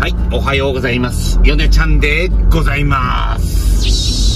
はい、おはようございます。ヨネちゃんでございます。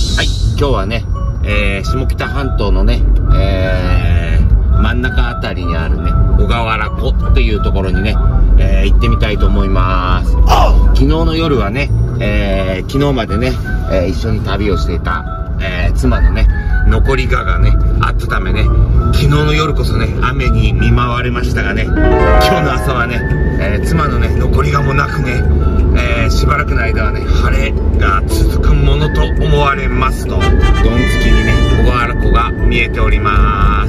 はい、今日はね、下北半島のね、真ん中あたりにあるね、小川原湖というところにね、行ってみたいと思います。昨日の夜はね、昨日までね、一緒に旅をしていた、妻のね、残りがね、あったためね、昨日の夜こそね、雨に見舞われましたがね、今日の朝はね、妻のね、残りがもなくね、しばらくの間はね、晴れが続くものと思われますと、どんつきにね、小川原湖が見えております。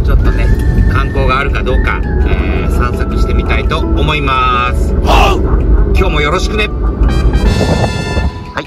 ちょっとね、観光があるかどうか、散策してみたいと思います。今日もよろしくね。はい、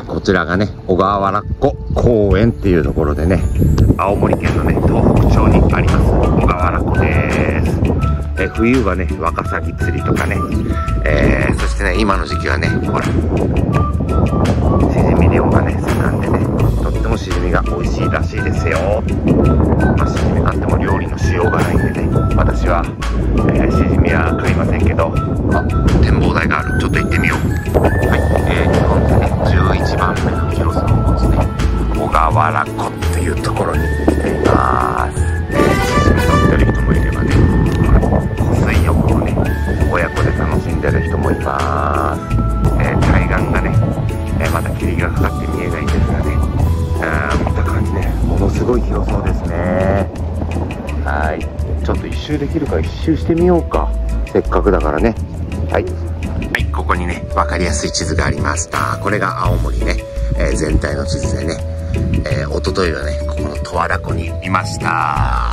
こちらがね、小川原湖公園っていうところでね、青森県のね、東北町にあります小川原湖です。冬はね、ワカサギ釣りとかね、そしてね、今の時期はね、ほら、シジミ漁がね、盛んでね、とってもシジミが美味しいらしいですよ。まあ、シジミ買っても料理のしようがないんでね、私は、シジミは買いませんけど、展望台がある。ちょっと行ってみよう。はい、日本でね、11番目の広さを持つね、小川原湖っていうところに来ています。シジミ取ってる人もいればね、湖水浴をね、親子で楽しんでる人もいます。対岸がね、まだ霧がかかって見えないんですがね、見た感じね、ものすごい広そうですね。はい、ちょっと一周できるか一周してみようか。せっかくだからね。はい、はい、ここにね、分かりやすい地図がありました。これが青森ね、全体の地図でね、一昨日はね、ここの十和田湖にいました。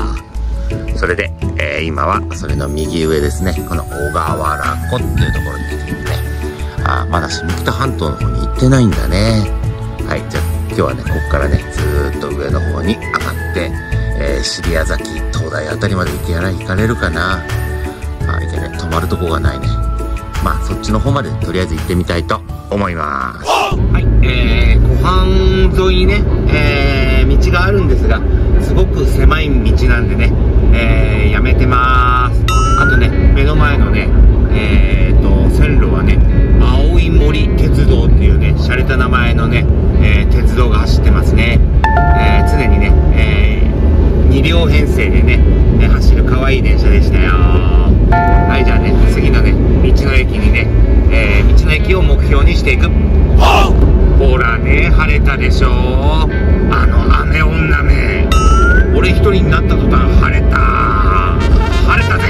それで、今はそれの右上ですね、この小川原湖っていうところに来ていてね、まだ下北半島の方に行ってないんだね。はい、じゃあ今日はね、ここからね、ずーっと上の方に上がって、尻屋崎、東大あたりまで行かれるかな。いけね、止まるとこがないね。まあ、そっちの方までとりあえず行ってみたいと思います。はい、湖畔沿いにね、道があるんですが、すごく狭い道なんでね、やめてまーす。あとね、目の前のね、線路はね、青い森鉄道っていうね、洒落た名前のね、鉄道が走ってますね。常にね、2両編成でね、走る可愛い電車でしたよ。はい、じゃあね、次のね、道の駅にね、道の駅を目標にしていく。ほらね、晴れたでしょ。あの雨女め、俺一人になった途端晴れた。晴れたぜ。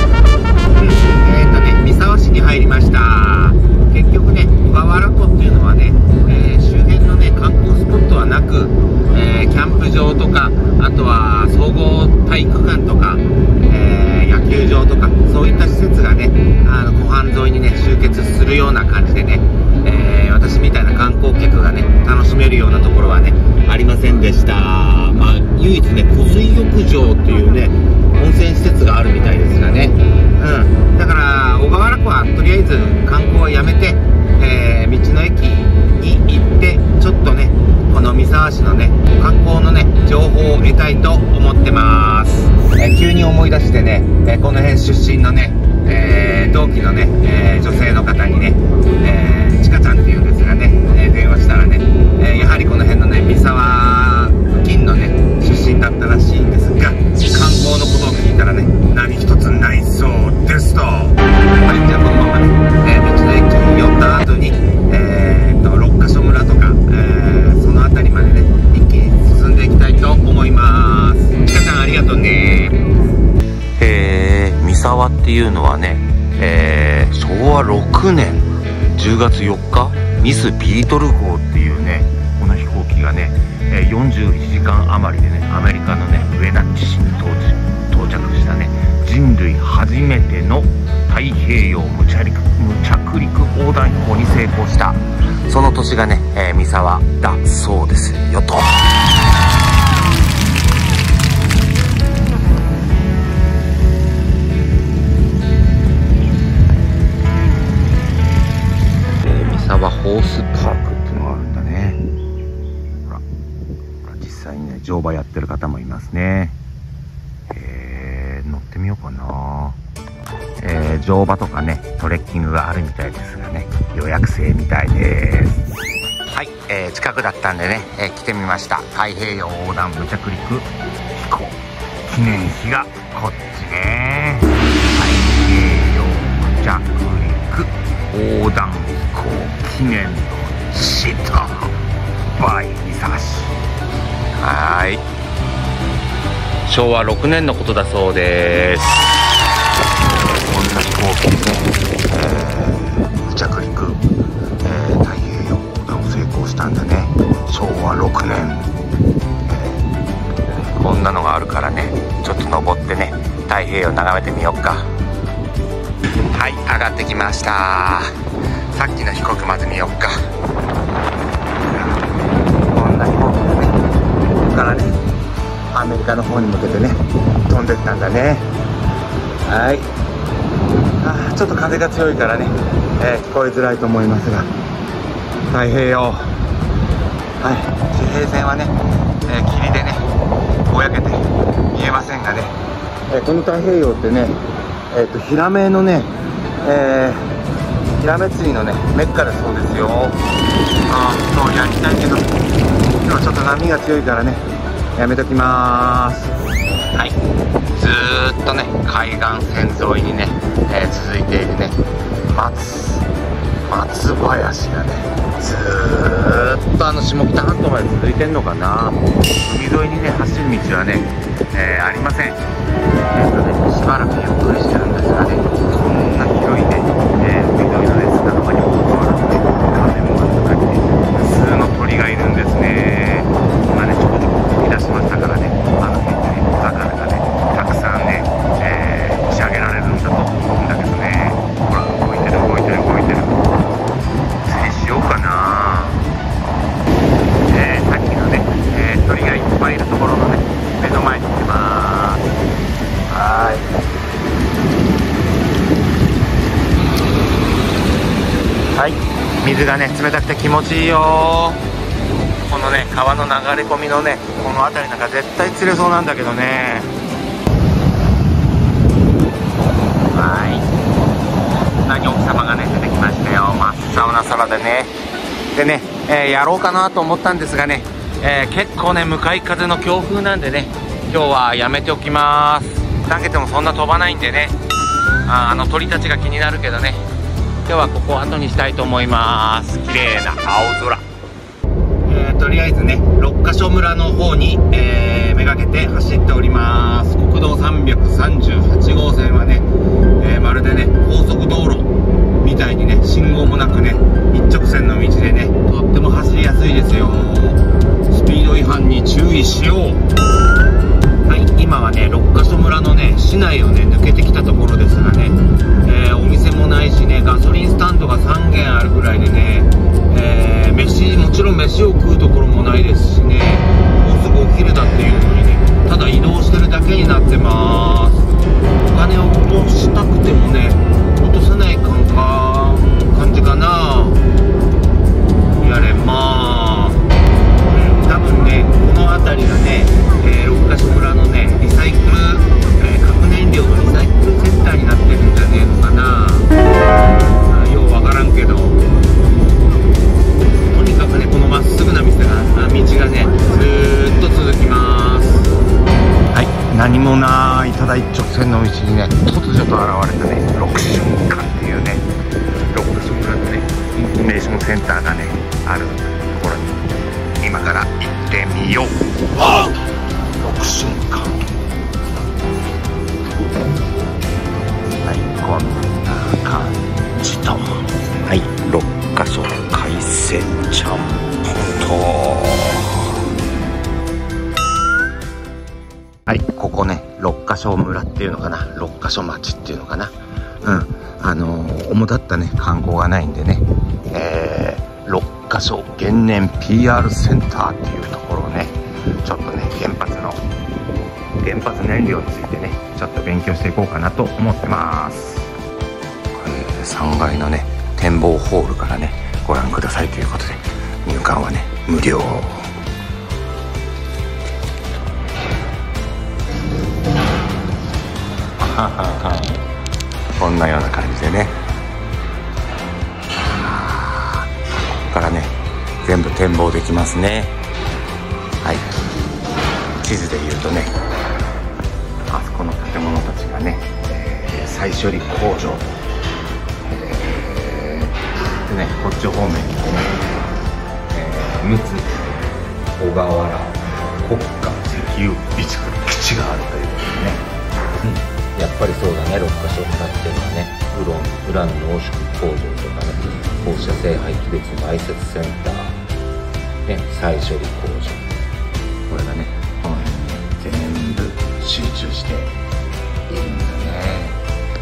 三沢市に入りました。結局ね、小川原湖っていうのはね、周辺のね、観光スポットはなく、キャンプ場とか、あとは総合体育館とか、野球場とか、そういった施設がね、湖畔沿いにね、集結するような感じでね、私みたいな観光客がね、楽しめるようなところはね、ありませんでした。まあ、唯一ね、湖水浴場っていうね、温泉施設があるみたいですがね。だから、小川原湖はとりあえず観光はやめて、道の駅に行って、ちょっとね、この三沢市のね、観光のね、情報を得たいと思ってます。急に思い出してね、この辺出身のね、同期のね、女性の方にね、ちかちゃんっていうんですがね、電話したらね、やはりこの辺のね、三沢付近のね、出身だったらしいんですが、観光のことを聞いたらね、何一つないそうですと。はい、じゃあこのままね、道の駅に寄った後に、六ヶ所村とか、その辺りまでね、一気に進んでいきたいと思います。ちかちゃんありがとうね。三沢っていうのはね、昭和6年10月4日、ミスビートル号っていうね、この飛行機がね、41時間余りでね、アメリカのね、ウェナッチ市に到着したね、人類初めての太平洋無着陸横断飛行に成功した、その年がね、三沢だそうですよと。三沢ホースパークっていうのがあるんだね。ほら実際にね、乗馬やってる方もいますね。乗ってみようかな。 乗馬とかねトレッキングがあるみたいですがね、予約制みたいです。はい、近くだったんでね、来てみました。太平洋横断無着陸飛行記念碑がこっちね。太平洋無着陸横断飛行記念の地とバイにさし、はい、昭和6年のことだそうです。こんな飛行機でね、無着陸、太平洋横断を成功したんだね。昭和6年、こんなのがあるからね、ちょっと登ってね太平洋眺めてみようか。はい、上がってきました。さっきの飛行機まず見ようか。こんな飛行機でね、ここからねアメリカの方に向けてね飛んでったんだね。はい、ちょっと風が強いからね、聞こえづらいと思いますが、太平洋、はい、地平線はね、霧でねぼやけて見えませんがね、この太平洋ってね、ヒラメのね、ヒラメ釣りのねメッカだそうですよ。そうやりたいけど今ちょっと波が強いからねやめときまーす。はい、ずーっとね海岸線沿いにね、続いているね松林がねずーっと下北半島まで続いてんのかな。海沿いにね走る道はね、ありません。しばらくゆっくりしてるんですがね、こんな広いね、海沿いのね砂浜にもかかわらずね、風も暖かくて無数の鳥がいるんですね。今ねちょこちょこ吹き出しましたからね、あの辺でね小魚がねたくさんね、仕上げられるんだと思うんだけどね。ほら動いてる動いてる動いてる。釣りしようかな。さっきのね、鳥がいっぱいいるところのね目の前に来てます。はいはい、水がね冷たくて気持ちいいよ。このね川の流れ込みのねこの辺りなんか絶対釣れそうなんだけどね。はい、こんなに奥様がね出てきましたよ。真っ青な空でね。でね、やろうかなと思ったんですがね、結構ね向かい風の強風なんでね今日はやめておきます。投げてもそんな飛ばないんでね、鳥たちが気になるけどね、今日はここを後にしたいと思います。綺麗な青空。とりあえずね六ヶ所村の方に、めがけて走っております。国道338号線はね、まるでね高速道路みたいにね信号もなくね一直線の道でねとっても走りやすいですよ。スピード違反に注意しよう。はい、今はね六ヶ所村のね市内をね抜けてきたところですがね、お店もないしねガソリンスタンドが3軒あるぐらいでね、もちろん飯を食うところもないですしね、もうすぐお昼だっていうのにねただ移動してるだけになってます。お金を落としたくてもね落とせない感じかな。やれまあ、多分ねこの辺りがね、六ヶ所村のねリサイクル、核燃料のリサイクルセンターになってるんじゃねえのかな。ようわからんけど、とにかくねこのまっすぐな道がねずーっと続きます。はい、何もないただ一直線の道にね突如と現れたね六瞬間っていうね六ヶ所村のねインフォメーションセンターがねあるところに今から行ってみよう。六瞬間、はい、こんな感じと、はい、六ヶ所海鮮ちゃんぽんと、はい、ここね六ヶ所村っていうのかな、六ヶ所町っていうのかな、主だったね観光がないんでね、六ヶ所原燃 PR センターっていうところをねちょっとね原発燃料についてねちょっと勉強していこうかなと思ってます。3階のね展望ホールからねご覧くださいということで、入館はね無料。 こんなような感じでね、ここからね全部展望できますね。はい、地図で言うとね、あそこの建物たちがね、再処理工場、でね、こっち方面にね、陸奥小川原国家石油備蓄基地があるということでね、やっぱりそうだね、6カ所になってるのはね、ウラン濃縮工場とかね、放射性廃棄物埋設センター、ね、再処理工場、これがね、この辺に全部集中しているんだね。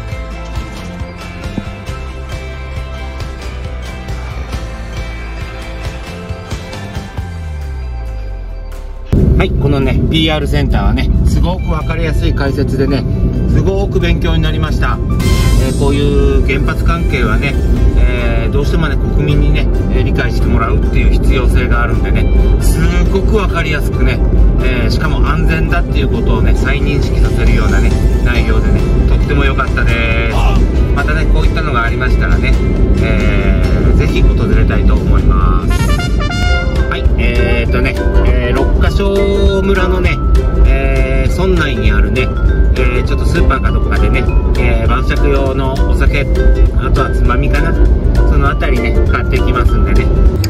はい、このね PR センターはね、すごく分かりやすい解説でね、すごく勉強になりました。こういう原発関係はね、どうしてもね国民にね理解してもらうっていう必要性があるんでね、すごく分かりやすくね、しかも安全だっていうことをね再認識させるようなね内容でね、とっても良かったです。またねこういったのがありましたらね、ぜひ訪れたいと思います。はい、六ヶ所村のね、村内にあるね、ちょっとスーパーかどっかでね、晩酌用のお酒、あとはつまみかな、そのあたりね買っていきますんでね。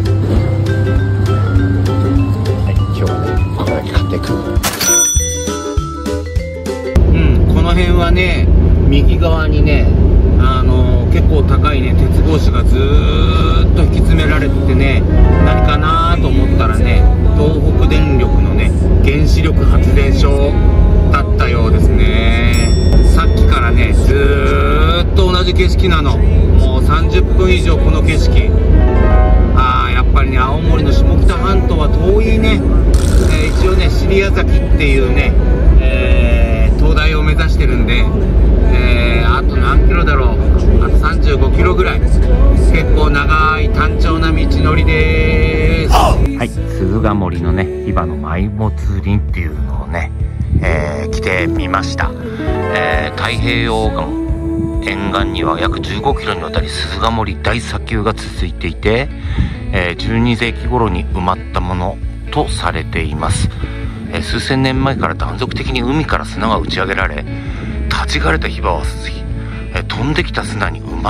はい、今日はねこれだけ買っていく。この辺はね右側にね結構高いね鉄格子がずーっと引き詰められててね、何かなと思ったらね、東北電力のね原子力発電所だったようですね。さっきからねずーっと同じ景色なの。もう30分以上この景色。やっぱりね青森の下北半島は遠いね。一応ね尻屋崎っていうね、灯台を目指してるんで、あと何キロだろう、あと35キロぐらい、結構長い単調な道のりでーす。はい、鈴ヶ森のねヒバの埋没林っていうのをね、来てみました。太平洋岸沿岸には約15キロにわたり鈴ヶ森大砂丘が続いていて、12世紀頃に埋まったものとされています。数千年前から断続的に海から砂が打ち上げられ、立ち枯れたヒバは飛んできた砂に埋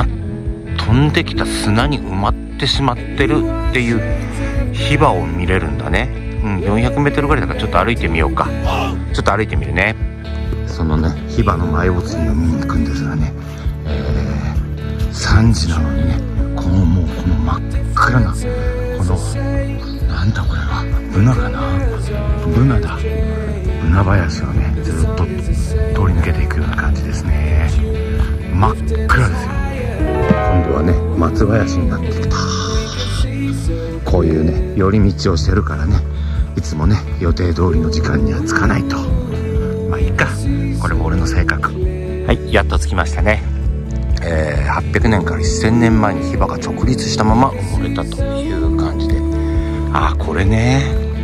まってしまってるっていうヒバを見れるんだね。400メートルぐらいだからちょっと歩いてみようか。ちょっと歩いてみるね。そのねヒバの埋没林を見に行くんですがね、3時なのにね、この真っ暗なこのなんだこれはブナかな、ブナだ、ブナ林をねずっと通り抜けていくような感じですね。真っ暗ですよ。今度はね松林になってきた。こういうね寄り道をしてるからね、いつもね予定通りの時間には着かないと。まあいいか、これも俺の性格。はい、やっと着きましたね。800年から1000年前にヒバが直立したまま埋もれたという感じで、これね、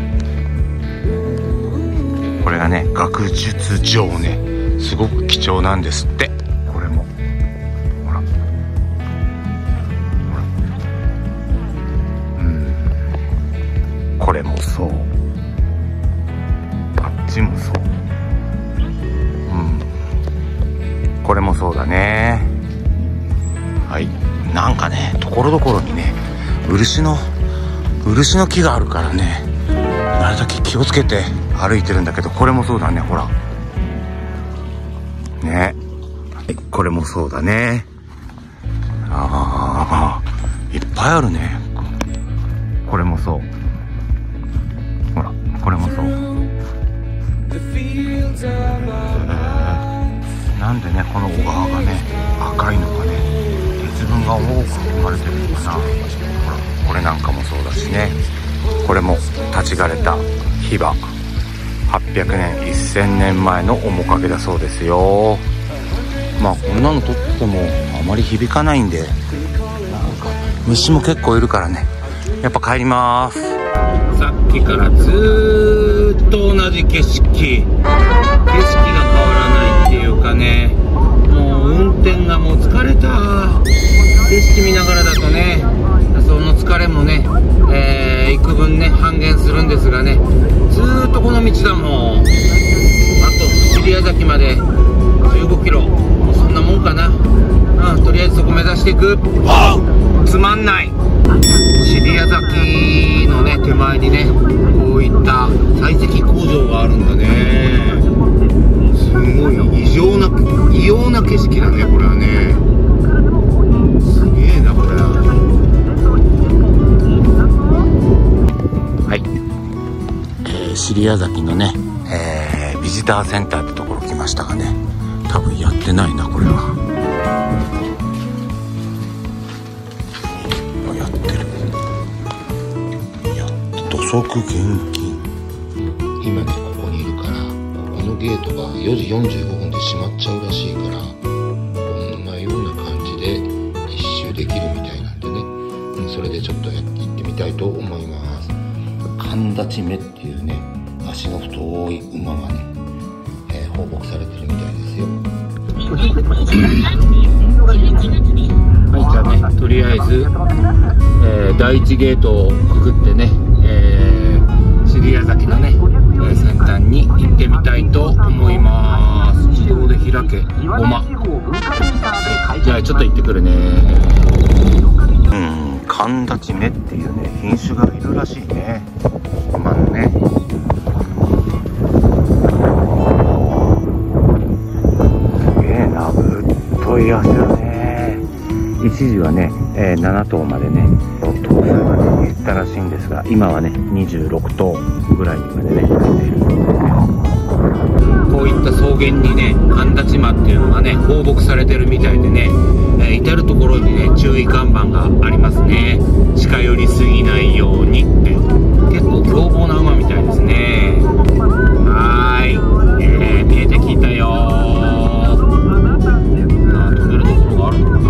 これがね学術上ねすごく貴重なんですって。これもほらこれもそう、あっちもそう、これもそうだね。はい、なんかねところどころにね漆の木があるからね、なるだけ気をつけて歩いてるんだけど、これもそうだね、ほらね、はい、これもそうだね。いっぱいあるね。これもそう、ほらこれもそう。なんでねこの小川がね赤いのかね、鉄分が多く含まれてるのかな。ほらこれなんかもそうだしね。これも立ち枯れたヒバ、800年1000年前の面影だそうですよ。まあこんなの撮ってもあまり響かないんで、なんか虫も結構いるからね、やっぱ帰ります。さっきからずーっと同じ景色が変わらないっていうかね、もう運転がもう疲れた。景色見ながらだとね、その疲れもね、幾分ね半減するんですがね、ずーっとこの道だもん。あと尻屋崎まで15キロ、もうそんなもんかな。とりあえずそこ目指していく。つまんない。尻屋崎のね手前にね、こういった採石工場があるんだね。すごい異様な景色だね、これはね。すげえなこれ。はい、尻屋崎のね、ビジターセンターってところ来ましたがね、多分やってないなこれは。やってる。いや、土足厳禁。今ねここにいるから、ここのゲートが4時45分で閉まっちゃうらしいから、こんなような感じで一周できるみたいなんでね、それでちょっと行ってみたいと思います。神立ち目っていうね、足の太い馬がね、放牧されてるみたいですよ。はい、じゃあね、とりあえず、第一ゲートをくぐってね、尻屋崎のね、先端に行ってみたいと思います。自動で開けごま。じゃあちょっと行ってくるね。神立ち目っていうね品種がいるらしいね、馬のね。すげえな、ぶっとい足だね。一時はね、7頭までね頭数がね減ったらしいんですが、今はね26頭ぐらいまでね増えている。こういった草原にね神立馬っていうのがね放牧されてるみたいでね、至る所にね注意看板がありますね。近寄りすぎないようにって。結構凶暴な馬みたいですね。はーい、見えてきたよー。止めるところがあるのかな。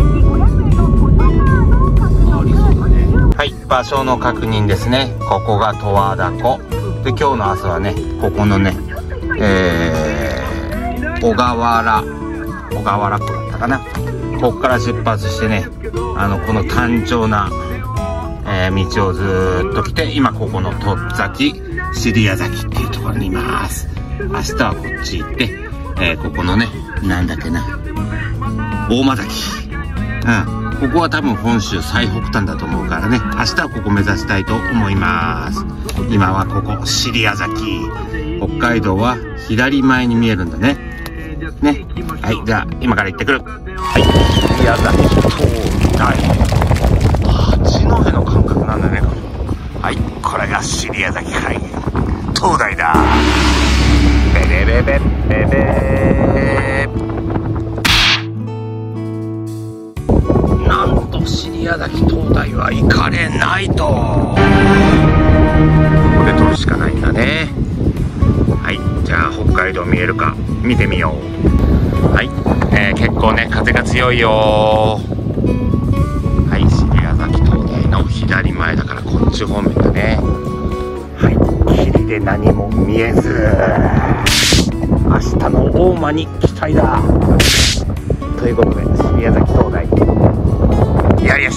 ありそうだね。はい、場所の確認ですね。ここが十和田湖で、今日の朝はねここのね小川原湖だったかな。ここから出発してね、この単調な、道をずーっと来て、今ここのとっ崎尻屋崎っていうところにいます。明日はこっち行って、ここのねなんだっけな、大間崎、ここは多分本州最北端だと思うからね、明日はここ目指したいと思います。今はここ尻屋崎、北海道は左前に見えるんだね。はい、じゃあ今から行ってくる。はい、尻屋崎灯台、八戸の感覚なんだね。はい、これが尻屋崎海灯台だ。ベベベベベベー。なんと尻屋崎灯台は行かれないと。ここで撮るしかないんだね。はい、じゃあ北海道見えるか見てみよう。はい、結構ね風が強いよ。はい、尻屋崎灯台の左前だからこっち方面だね。はい、霧で何も見えず、明日の大間に期待だ。ということで尻屋崎灯台やりやした。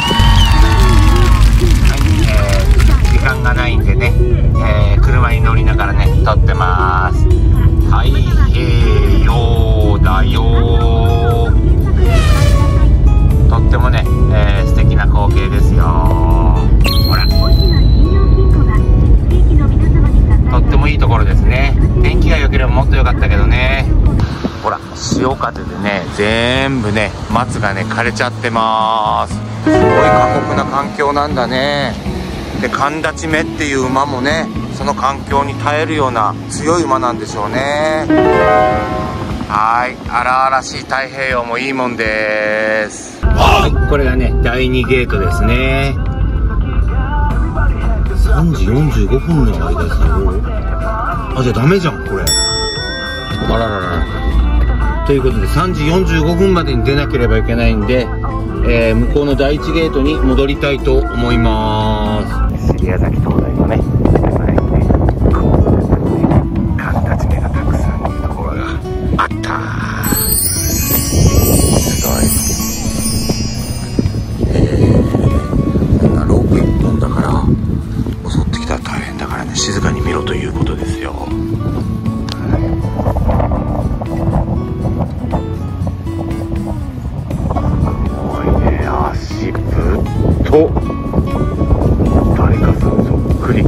時間がないんでね、車に乗りながらね撮ってます。太平洋だよ。とってもね、素敵な光景ですよ。ほら、とってもいいところですね。天気が良ければもっと良かったけどね。ほら、潮風でね全部ね松がね枯れちゃってます。すごい過酷な環境なんだね。で、神立目っていう馬もねその環境に耐えるような強い馬なんでしょうね。はい、荒々しい太平洋もいいもんです。はい、これがね第2ゲートですね。3時45分の間ですよ。あ、じゃあダメじゃんこれ。あららら。ということで3時45分までに出なければいけないんで、向こうの第1ゲートに戻りたいと思います。尻屋崎灯台のね前にね神立目がたくさんいるところがあった。 と誰かさんそっくり。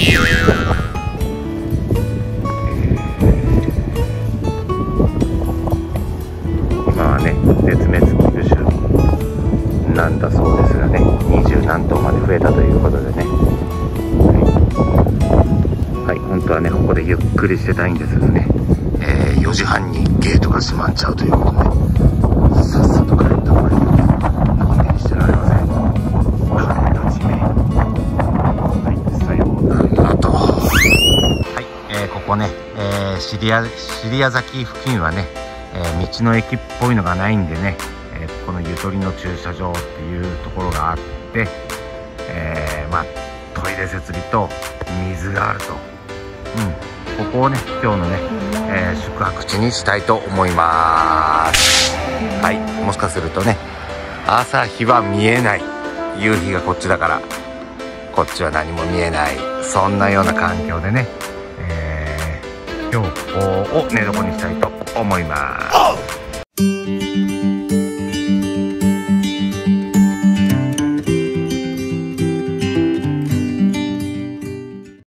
今はね絶滅危惧種なんだそうですがね、20何頭まで増えたということでね、はい、本当はねここでゆっくりしてたいんですがね、4時半にゲートが閉まっちゃうということで、さっさと帰った方がいい。のんびりしてられません。風たちね。はい、さようならと。はい、ここね、尻屋崎付近はね、道の駅っぽいのがないんでね、このゆとりの駐車場っていうところがあって、まあトイレ設備と水があると、ここをね今日のね、宿泊地にしたいと思います。はい、もしかするとね朝日は見えない、夕日がこっちだからこっちは何も見えない、そんなような環境でね、今日ここを寝床にしたいと思います。